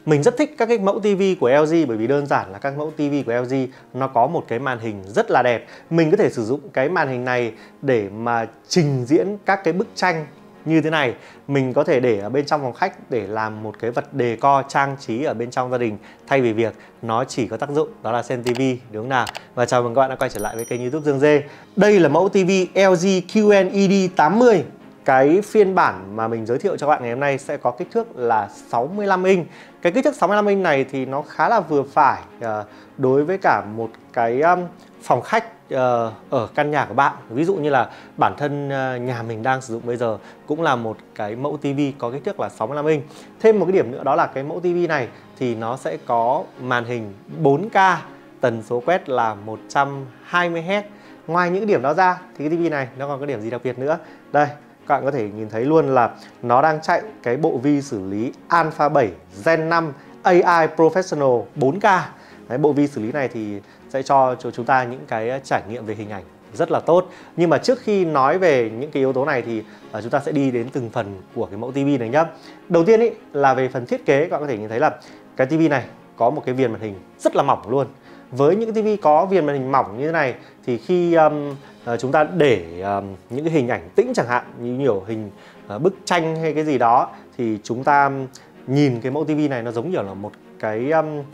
Mình rất thích các cái mẫu TV của LG bởi vì đơn giản là các mẫu TV của LG nó có một cái màn hình rất là đẹp. Mình có thể sử dụng cái màn hình này để mà trình diễn các cái bức tranh như thế này. Mình có thể để ở bên trong phòng khách để làm một cái vật decor trang trí ở bên trong gia đình, thay vì việc nó chỉ có tác dụng đó là xem TV, đúng không nào? Và chào mừng các bạn đã quay trở lại với kênh YouTube Dương Dê. Đây là mẫu TV LG QNED 80. Cái phiên bản mà mình giới thiệu cho các bạn ngày hôm nay sẽ có kích thước là 65 inch. Cái kích thước 65 inch này thì nó khá là vừa phải đối với cả một cái phòng khách ở căn nhà của bạn. Ví dụ như là bản thân nhà mình đang sử dụng bây giờ cũng là một cái mẫu TV có kích thước là 65 inch. Thêm một cái điểm nữa đó là cái mẫu TV này thì nó sẽ có màn hình 4K, tần số quét là 120Hz. Ngoài những điểm đó ra thì cái TV này nó còn có điểm gì đặc biệt nữa. Đây, các bạn có thể nhìn thấy luôn là nó đang chạy cái bộ vi xử lý Alpha 7 Gen 5 AI Professional 4K. Đấy, bộ vi xử lý này thì sẽ cho chúng ta những cái trải nghiệm về hình ảnh rất là tốt. Nhưng mà trước khi nói về những cái yếu tố này thì chúng ta sẽ đi đến từng phần của cái mẫu TV này nhé. Đầu tiên ý, là về phần thiết kế, các bạn có thể nhìn thấy là cái TV này có một cái viền màn hình rất là mỏng luôn. Với những cái TV có viền màn hình mỏng như thế này thì khi chúng ta để những cái hình ảnh tĩnh chẳng hạn, như nhiều hình bức tranh hay cái gì đó, thì chúng ta nhìn cái mẫu TV này nó giống như là một cái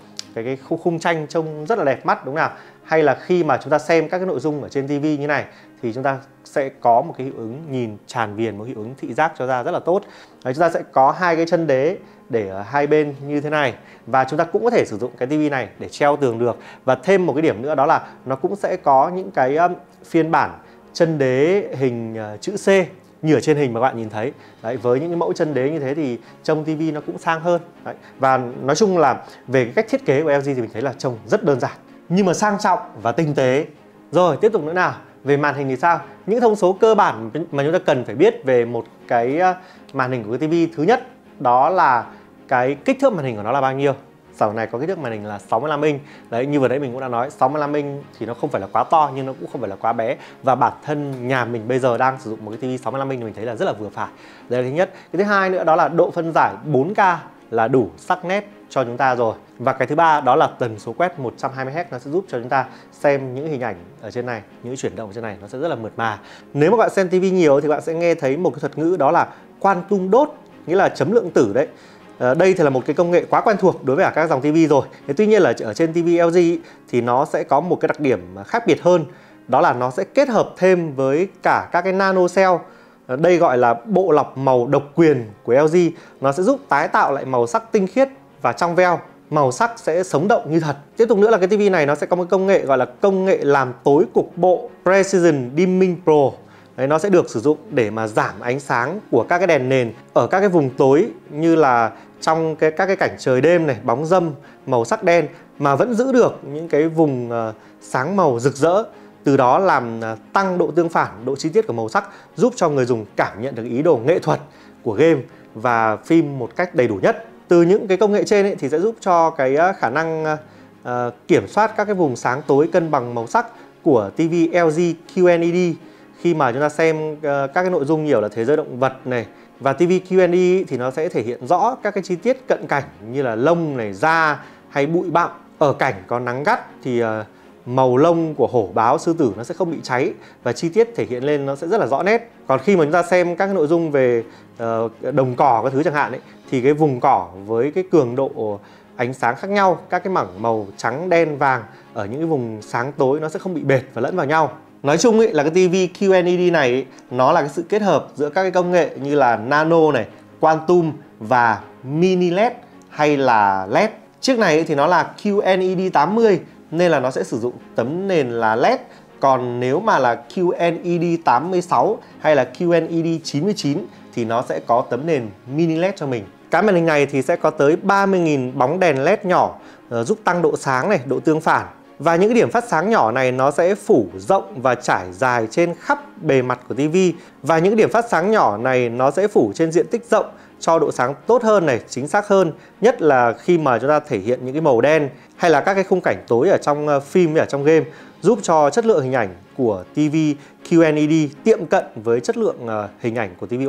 khung tranh trông rất là đẹp mắt, đúng không nào? Hay là khi mà chúng ta xem các cái nội dung ở trên TV như này thì chúng ta sẽ có một cái hiệu ứng nhìn tràn viền, một hiệu ứng thị giác cho ra rất là tốt. Đấy, chúng ta sẽ có hai cái chân đế để ở hai bên như thế này, và chúng ta cũng có thể sử dụng cái TV này để treo tường được. Và thêm một cái điểm nữa đó là nó cũng sẽ có những cái phiên bản chân đế hình chữ C như ở trên hình mà các bạn nhìn thấy. Đấy, với những cái mẫu chân đế như thế thì trông TV nó cũng sang hơn. Đấy, và nói chung là về cái cách thiết kế của LG thì mình thấy là trông rất đơn giản nhưng mà sang trọng và tinh tế. Rồi tiếp tục nữa nào, về màn hình thì sao? Những thông số cơ bản mà chúng ta cần phải biết về một cái màn hình của cái TV, thứ nhất đó là cái kích thước màn hình của nó là bao nhiêu. Sản này có kích thước màn hình là 65 inch. Đấy, như vừa nãy mình cũng đã nói, 65 inch thì nó không phải là quá to nhưng nó cũng không phải là quá bé. Và bản thân nhà mình bây giờ đang sử dụng một cái TV 65 inch thì mình thấy là rất là vừa phải. Đây là thứ nhất. Cái thứ hai nữa đó là độ phân giải 4K là đủ sắc nét cho chúng ta rồi. Và cái thứ ba đó là tần số quét 120Hz, nó sẽ giúp cho chúng ta xem những hình ảnh ở trên này, những chuyển động ở trên này nó sẽ rất là mượt mà. Nếu mà bạn xem TV nhiều thì bạn sẽ nghe thấy một cái thuật ngữ đó là quantum dot, nghĩa là chấm lượng tử đấy. Đây thì là một cái công nghệ quá quen thuộc đối với cả các dòng TV rồi. Tuy nhiên là ở trên TV LG thì nó sẽ có một cái đặc điểm khác biệt hơn, đó là nó sẽ kết hợp thêm với cả các cái nano cell. Đây gọi là bộ lọc màu độc quyền của LG. Nó sẽ giúp tái tạo lại màu sắc tinh khiết và trong veo, màu sắc sẽ sống động như thật. Tiếp tục nữa là cái TV này nó sẽ có một công nghệ gọi là công nghệ làm tối cục bộ Precision Dimming Pro. Đấy, nó sẽ được sử dụng để mà giảm ánh sáng của các cái đèn nền ở các cái vùng tối, như là trong các cái cảnh trời đêm này, bóng râm, màu sắc đen, mà vẫn giữ được những cái vùng sáng màu rực rỡ. Từ đó làm tăng độ tương phản, độ chi tiết của màu sắc, giúp cho người dùng cảm nhận được ý đồ nghệ thuật của game và phim một cách đầy đủ nhất. Từ những cái công nghệ trên ấy, thì sẽ giúp cho cái khả năng kiểm soát các cái vùng sáng tối, cân bằng màu sắc của TV LG QNED. Khi mà chúng ta xem các cái nội dung nhiều là thế giới động vật này, và TV QNED thì nó sẽ thể hiện rõ các cái chi tiết cận cảnh như là lông này, da hay bụi bặm. Ở cảnh có nắng gắt thì màu lông của hổ, báo, sư tử nó sẽ không bị cháy và chi tiết thể hiện lên nó sẽ rất là rõ nét. Còn khi mà chúng ta xem các cái nội dung về đồng cỏ các thứ chẳng hạn ấy, thì cái vùng cỏ với cái cường độ ánh sáng khác nhau, các cái mảng màu trắng, đen, vàng ở những cái vùng sáng tối nó sẽ không bị bệt và lẫn vào nhau. Nói chung ấy, là cái TV QNED này ấy, nó là cái sự kết hợp giữa các cái công nghệ như là nano này, quantum và mini LED hay là LED. Chiếc này ấy thì nó là QNED 80 nên là nó sẽ sử dụng tấm nền là LED. Còn nếu mà là QNED 86 hay là QNED 99 thì nó sẽ có tấm nền mini LED cho mình. Cái màn hình này thì sẽ có tới 30.000 bóng đèn LED nhỏ giúp tăng độ sáng này, độ tương phản. Và những cái điểm phát sáng nhỏ này nó sẽ phủ rộng và trải dài trên khắp bề mặt của TV. Và những điểm phát sáng nhỏ này nó sẽ phủ trên diện tích rộng cho độ sáng tốt hơn này, chính xác hơn. Nhất là khi mà chúng ta thể hiện những cái màu đen hay là các cái khung cảnh tối ở trong phim hay ở trong game, giúp cho chất lượng hình ảnh của TV QNED tiệm cận với chất lượng hình ảnh của TV OLED.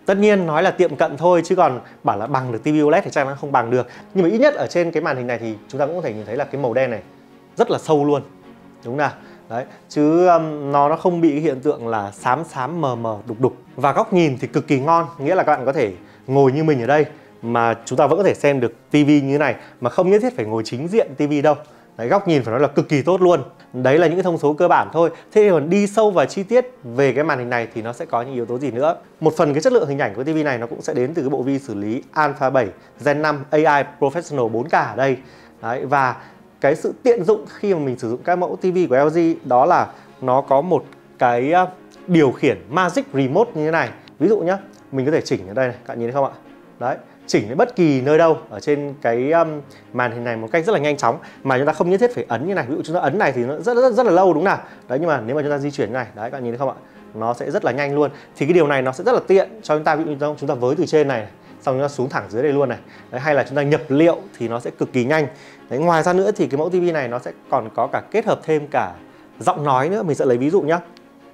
Tất nhiên nói là tiệm cận thôi, chứ còn bảo là bằng được TV OLED thì chắc nó không bằng được. Nhưng mà ít nhất ở trên cái màn hình này thì chúng ta cũng có thể nhìn thấy là cái màu đen này rất là sâu luôn, đúng nào? Đấy, chứ nó không bị cái hiện tượng là xám xám mờ mờ đục đục. Và góc nhìn thì cực kỳ ngon, nghĩa là các bạn có thể ngồi như mình ở đây mà chúng ta vẫn có thể xem được TV như thế này, mà không nhất thiết phải ngồi chính diện TV đâu. Đấy, góc nhìn phải nói là cực kỳ tốt luôn. Đấy là những cái thông số cơ bản thôi. Thế còn đi sâu vào chi tiết về cái màn hình này thì nó sẽ có những yếu tố gì nữa. Một phần cái chất lượng hình ảnh của TV này nó cũng sẽ đến từ cái bộ vi xử lý Alpha 7 Gen 5 AI Professional 4K ở đây. Đấy, và cái sự tiện dụng khi mà mình sử dụng các mẫu TV của LG đó là nó có một cái điều khiển Magic Remote như thế này. Ví dụ nhá, mình có thể chỉnh ở đây này, các bạn nhìn thấy không ạ? Đấy, chỉnh đến bất kỳ nơi đâu ở trên cái màn hình này một cách rất là nhanh chóng, mà chúng ta không nhất thiết phải ấn như này. Ví dụ chúng ta ấn này thì nó rất là lâu, đúng nào? Đấy, nhưng mà nếu mà chúng ta di chuyển như này, đấy, các bạn nhìn thấy không ạ? Nó sẽ rất là nhanh luôn. Thì cái điều này nó sẽ rất là tiện cho chúng ta. Ví dụ chúng ta với từ trên này, xong chúng ta xuống thẳng dưới đây luôn này. Đấy, hay là chúng ta nhập liệu thì nó sẽ cực kỳ nhanh. Đấy, ngoài ra nữa thì cái mẫu TV này nó sẽ còn có cả kết hợp thêm cả giọng nói nữa. Mình sẽ lấy ví dụ nhé.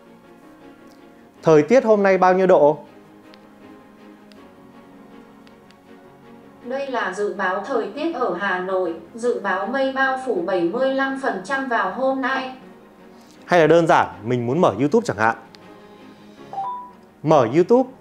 Thời tiết hôm nay bao nhiêu độ? Đây là dự báo thời tiết ở Hà Nội. Dự báo mây bao phủ 75% vào hôm nay. Hay là đơn giản mình muốn mở YouTube chẳng hạn. Mở YouTube.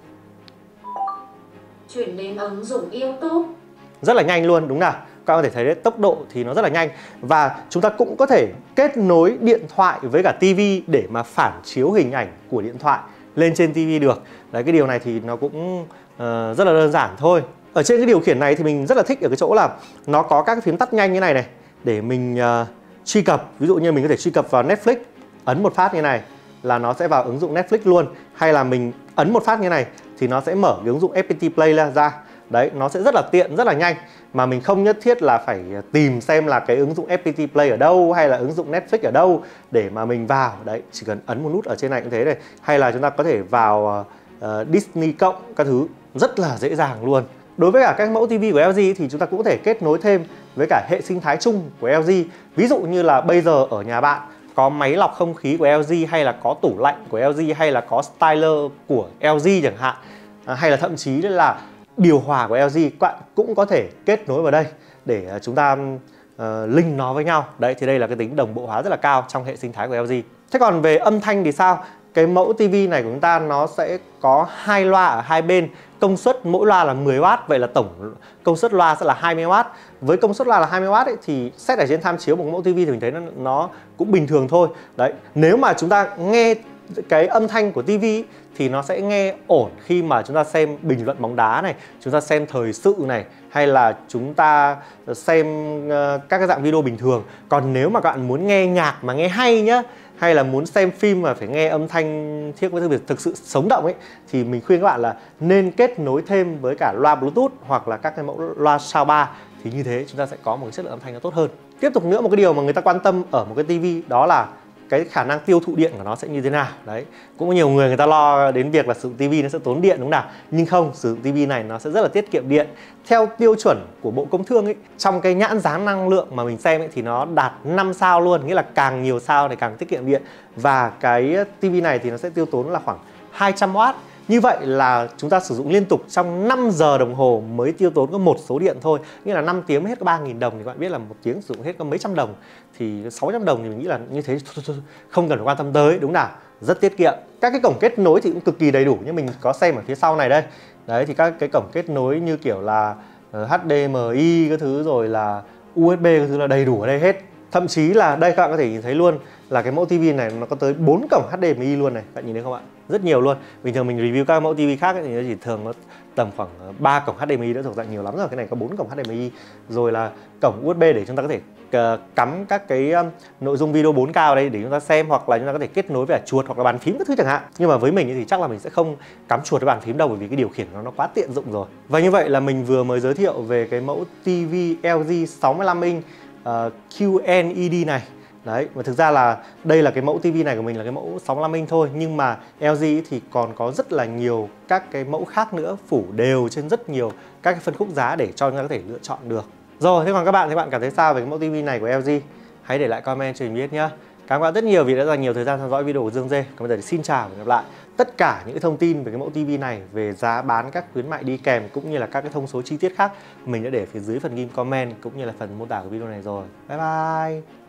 Chuyển đến ứng dụng YouTube. Rất là nhanh luôn, đúng nào? Các bạn có thể thấy đấy, tốc độ thì nó rất là nhanh. Và chúng ta cũng có thể kết nối điện thoại với cả TV để mà phản chiếu hình ảnh của điện thoại lên trên TV được. Đấy, cái điều này thì nó cũng rất là đơn giản thôi. Ở trên cái điều khiển này thì mình rất là thích ở cái chỗ là nó có các cái phím tắt nhanh như này này để mình truy cập. Ví dụ như mình có thể truy cập vào Netflix, ấn một phát như này là nó sẽ vào ứng dụng Netflix luôn. Hay là mình ấn một phát như này thì nó sẽ mở cái ứng dụng FPT Play ra. Đấy, nó sẽ rất là tiện, rất là nhanh. Mà mình không nhất thiết là phải tìm xem là cái ứng dụng FPT Play ở đâu hay là ứng dụng Netflix ở đâu để mà mình vào. Đấy, chỉ cần ấn một nút ở trên này cũng thế này. Hay là chúng ta có thể vào Disney cộng các thứ rất là dễ dàng luôn. Đối với cả các mẫu TV của LG thì chúng ta cũng có thể kết nối thêm với cả hệ sinh thái chung của LG. Ví dụ như là bây giờ ở nhà bạn có máy lọc không khí của LG, hay là có tủ lạnh của LG, hay là có styler của LG chẳng hạn, hay là thậm chí là điều hòa của LG, các bạn cũng có thể kết nối vào đây để chúng ta link nó với nhau. Đấy, thì đây là cái tính đồng bộ hóa rất là cao trong hệ sinh thái của LG. Thế còn về âm thanh thì sao? Cái mẫu TV này của chúng ta nó sẽ có 2 loa ở hai bên, công suất mỗi loa là 10W, vậy là tổng công suất loa sẽ là 20W. Với công suất loa là 20W ấy, thì xét ở trên tham chiếu một mẫu TV thì mình thấy nó cũng bình thường thôi. Đấy, nếu mà chúng ta nghe cái âm thanh của TV thì nó sẽ nghe ổn khi mà chúng ta xem bình luận bóng đá này, chúng ta xem thời sự này, hay là chúng ta xem các cái dạng video bình thường. Còn nếu mà các bạn muốn nghe nhạc mà nghe hay nhá, hay là muốn xem phim mà phải nghe âm thanh thiết với việc thực sự sống động ấy, thì mình khuyên các bạn là nên kết nối thêm với cả loa Bluetooth hoặc là các cái mẫu loa soundbar, thì như thế chúng ta sẽ có một cái chất lượng âm thanh nó tốt hơn. Tiếp tục nữa, một cái điều mà người ta quan tâm ở một cái TV đó là cái khả năng tiêu thụ điện của nó sẽ như thế nào. Đấy, cũng có nhiều người ta lo đến việc là sử dụng TV nó sẽ tốn điện, đúng không nào? Nhưng không, sử dụng TV này nó sẽ rất là tiết kiệm điện. Theo tiêu chuẩn của Bộ Công Thương ấy, trong cái nhãn dán năng lượng mà mình xem ấy, thì nó đạt 5 sao luôn, nghĩa là càng nhiều sao thì càng tiết kiệm điện. Và cái TV này thì nó sẽ tiêu tốn là khoảng 200W. Như vậy là chúng ta sử dụng liên tục trong 5 giờ đồng hồ mới tiêu tốn có một số điện thôi. Nghĩa là 5 tiếng hết có 3.000 đồng thì các bạn biết là một tiếng sử dụng hết có mấy trăm đồng. Thì 600 đồng thì mình nghĩ là như thế không cần phải quan tâm tới, đúng nào? Rất tiết kiệm. Các cái cổng kết nối thì cũng cực kỳ đầy đủ, nhưng mình có xem ở phía sau này đây. Đấy, thì các cái cổng kết nối như kiểu là HDMI cái thứ, rồi là USB cái thứ là đầy đủ ở đây hết. Thậm chí là đây các bạn có thể nhìn thấy luôn là cái mẫu TV này nó có tới 4 cổng HDMI luôn này, các bạn nhìn thấy không ạ? Rất nhiều luôn. Bình thường mình review các mẫu TV khác ấy, thì nó chỉ thường nó tầm khoảng 3 cổng HDMI đã thuộc dạng nhiều lắm rồi. Cái này có 4 cổng HDMI, rồi là cổng USB để chúng ta có thể cắm các cái nội dung video 4K ở đây để chúng ta xem, hoặc là chúng ta có thể kết nối với chuột hoặc là bàn phím các thứ chẳng hạn. Nhưng mà với mình thì chắc là mình sẽ không cắm chuột với bàn phím đâu, bởi vì cái điều khiển nó quá tiện dụng rồi. Và như vậy là mình vừa mới giới thiệu về cái mẫu TV LG 65 inch QLED này. Đấy, và thực ra là đây là cái mẫu TV này của mình là cái mẫu 65 inch thôi, nhưng mà LG thì còn có rất là nhiều các cái mẫu khác nữa, phủ đều trên rất nhiều các cái phân khúc giá để cho chúng ta có thể lựa chọn được. Rồi, thế còn các bạn thì bạn cảm thấy sao về cái mẫu TV này của LG? Hãy để lại comment cho mình biết nhé. Cảm ơn các bạn rất nhiều vì đã dành nhiều thời gian theo dõi video của Dương Dê. Còn bây giờ thì xin chào và hẹn gặp lại. Tất cả những cái thông tin về cái mẫu TV này, về giá bán, các khuyến mại đi kèm cũng như là các cái thông số chi tiết khác, mình đã để phía dưới phần ghim comment cũng như là phần mô tả của video này rồi. Bye bye.